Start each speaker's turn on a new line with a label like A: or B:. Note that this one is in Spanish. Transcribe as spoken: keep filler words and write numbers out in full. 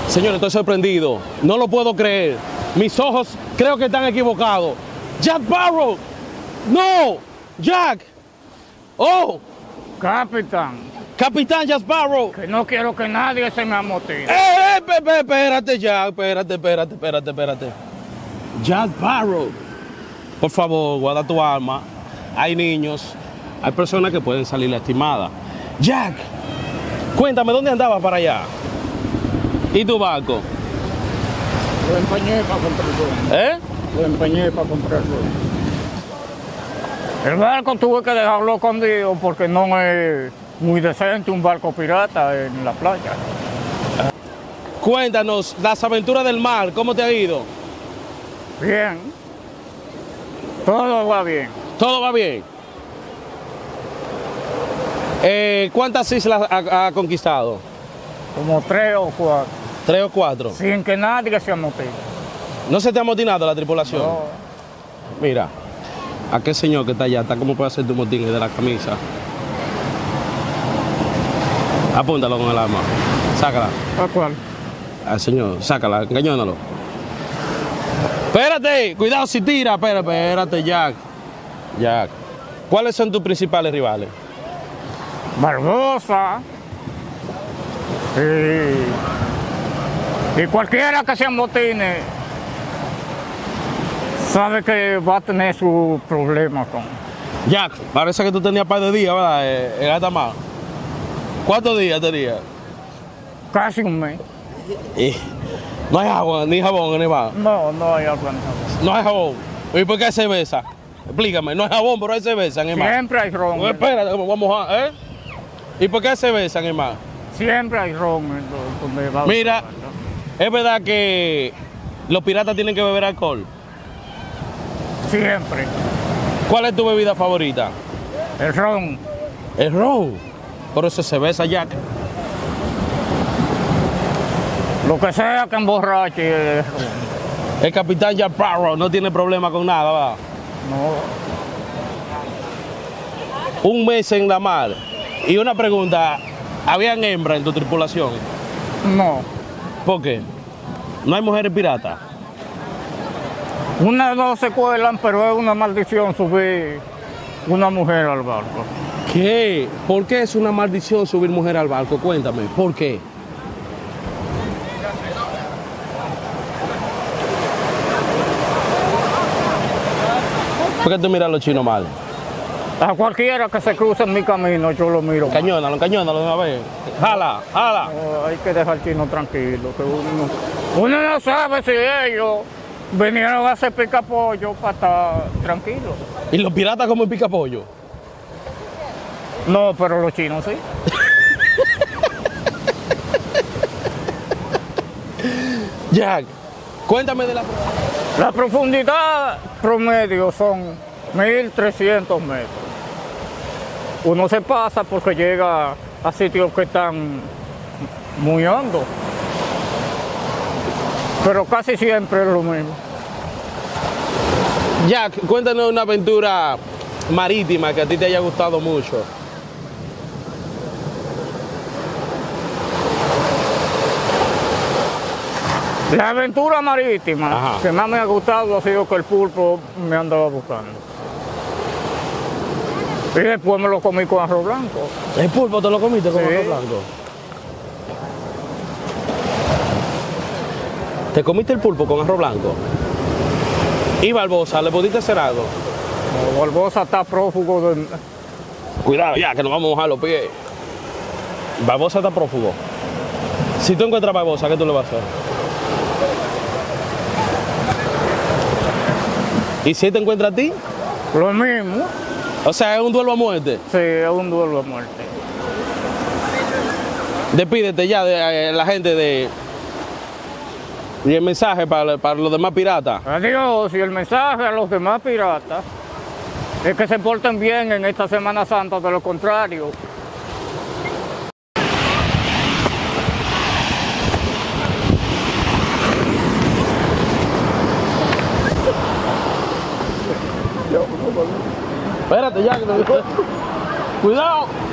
A: Señor, estoy sorprendido. No lo puedo creer. Mis ojos creo que están equivocados. Jack Sparrow. No. Jack. Oh.
B: Capitán.
A: Capitán Jack Sparrow.
B: Que no quiero que nadie se me amotine.
A: Eh, eh, pe, pe, espérate, Jack. Espérate, espérate, espérate, espérate. Jack Sparrow. Por favor, guarda tu alma. Hay niños. Hay personas que pueden salir lastimadas. Jack. Cuéntame, ¿dónde andabas para allá? ¿Y tu barco?
B: Lo empeñé para comprarlo.
A: ¿Eh?
B: Lo empeñé para comprarlo. El barco tuve que dejarlo escondido porque no es muy decente un barco pirata en la playa.
A: Cuéntanos las aventuras del mar, ¿cómo te ha ido?
B: Bien. Todo va bien.
A: ¿Todo va bien? Eh, ¿Cuántas islas ha, ha conquistado?
B: Como tres o cuatro.
A: ¿Tres o cuatro?
B: Sin que nadie se amotine.
A: ¿No se te ha amotinado la tripulación?
B: No.
A: Mira, aquel señor que está allá, está como puede hacer tu motín de la camisa. Apúntalo con el arma. Sácala.
B: ¿A cuál?
A: Al señor, sácala, engañónalo. Espérate, cuidado si tira. Espérate, espérate, Jack. Jack. ¿Cuáles son tus principales rivales?
B: Barbosa. Y, y cualquiera que se amotine sabe que va a tener sus problemas con.
A: Jack, parece que tú tenías par de días, ¿verdad? Eh, en alta mar. ¿Cuántos días tenías?
B: Casi un mes.
A: Eh, no hay agua, ni jabón en el mar.
B: No, no hay agua en jabón.
A: No hay jabón. ¿Y por qué hay cerveza? Explícame, no hay jabón, pero hay cerveza en el mar.
B: Siempre hay ron.
A: No, espérate, que me voy a mojar, ¿eh? ¿Y por qué hay cerveza en el mar?
B: Siempre hay ron en do- donde va.
A: Mira, es verdad que los piratas tienen que beber alcohol.
B: Siempre.
A: ¿Cuál es tu bebida favorita?
B: El ron.
A: El ron. Por eso es cerveza, Jack.
B: Lo que sea que emborrache es ron.
A: El capitán Jack Sparrow no tiene problema con nada, ¿verdad?
B: No.
A: Un mes en la mar. Y una pregunta, ¿habían hembras en tu tripulación?
B: No.
A: ¿Por qué? ¿No hay mujeres piratas?
B: Unas dos se cuelan, pero es una maldición subir una mujer al barco.
A: ¿Qué? ¿Por qué es una maldición subir mujer al barco? Cuéntame, ¿por qué? ¿Por qué tú miras a los chinos mal?
B: A cualquiera que se cruce en mi camino, yo lo miro.
A: Cañónalo, cañónalo de una vez. Jala, jala.
B: No, hay que dejar al chino tranquilo, que uno, uno no sabe si ellos vinieron a hacer picapollo para estar tranquilos.
A: ¿Y los piratas como pica pollo?
B: No, pero los chinos sí.
A: Jack, cuéntame de la...
B: La profundidad promedio son mil trescientos metros. Uno se pasa porque llega a sitios que están muy hondos. Pero casi siempre es lo mismo.
A: Jack, cuéntanos una aventura marítima que a ti te haya gustado mucho.
B: La aventura marítima
A: Ajá.
B: que más me ha gustado ha sido que el pulpo me andaba buscando. Y después me lo comí con arroz blanco.
A: ¿El pulpo te lo comiste con
B: Sí.
A: arroz blanco? ¿Te comiste el pulpo con arroz blanco? ¿Y Barbosa, le pudiste hacer algo?
B: Como Barbosa está prófugo de...
A: Cuidado ya, que nos vamos a mojar los pies. Barbosa está prófugo. Si tú encuentras a Barbosa, ¿qué tú le vas a hacer? ¿Y si él te encuentra a ti?
B: Lo mismo.
A: O sea, es un duelo a muerte.
B: Sí, es un duelo a muerte.
A: Despídete ya de eh, la gente de... Y el mensaje para, para los demás piratas.
B: Adiós, y el mensaje a los demás piratas es que se porten bien en esta Semana Santa, de lo contrario.
A: Espérate ya, que me... Cuidado.